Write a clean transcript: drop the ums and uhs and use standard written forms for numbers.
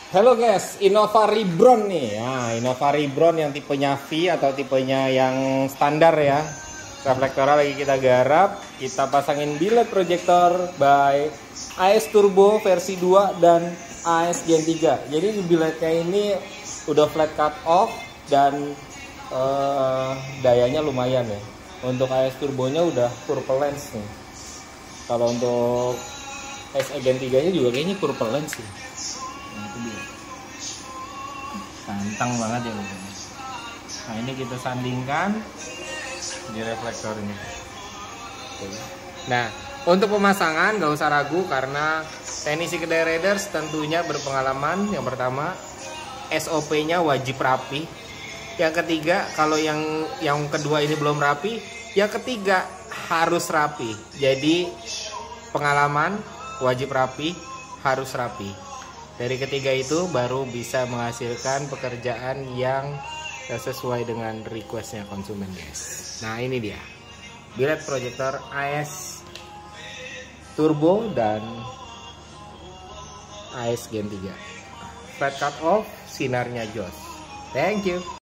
Halo guys, Innova Rebron nih. Nah, Innova Rebron yang tipenya V atau tipenya yang standar ya. Reflektornya lagi kita garap, kita pasangin biled projector by AS Turbo versi 2 dan AS Gen 3. Jadi bilednya ini udah flat cut off dan dayanya lumayan ya. Untuk AS Turbonya udah purple lens nih. Kalau untuk AS Gen 3 nya juga kayaknya purple lens sih. Nah, itu dia. Ganteng banget ya pokoknya. Nah, ini kita sandingkan di reflektor ini. Nah, untuk pemasangan nggak usah ragu karena teknisi kedai Raiders tentunya berpengalaman. Yang pertama, SOP-nya wajib rapi. Yang ketiga, kalau yang kedua ini belum rapi, yang ketiga harus rapi. Jadi pengalaman wajib rapi, harus rapi. Dari ketiga itu baru bisa menghasilkan pekerjaan yang sesuai dengan requestnya konsumen guys. Nah ini dia biled projector AS Turbo dan AS Gen 3. Flat cut off, sinarnya jos. Thank you.